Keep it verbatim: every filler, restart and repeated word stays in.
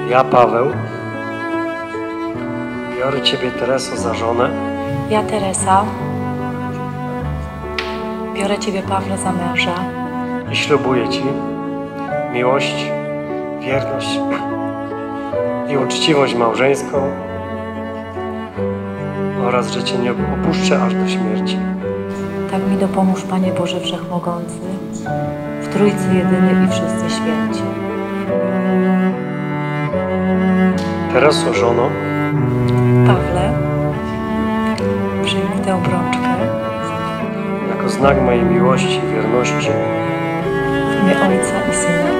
Ja, Paweł, biorę Ciebie, Tereso, za żonę Ja, Teresa, biorę Ciebie, Pawle, za męża i ślubuję Ci miłość, wierność i uczciwość małżeńską oraz, że Cię nie opuszczę aż do śmierci. Tak mi dopomóż, Panie Boże Wszechmogący, w Trójcy jedyny i wszyscy święci. Tereso, żono, Pawle, przyjmij tę obrączkę jako znak mojej miłości i wierności w imię Ojca i Syna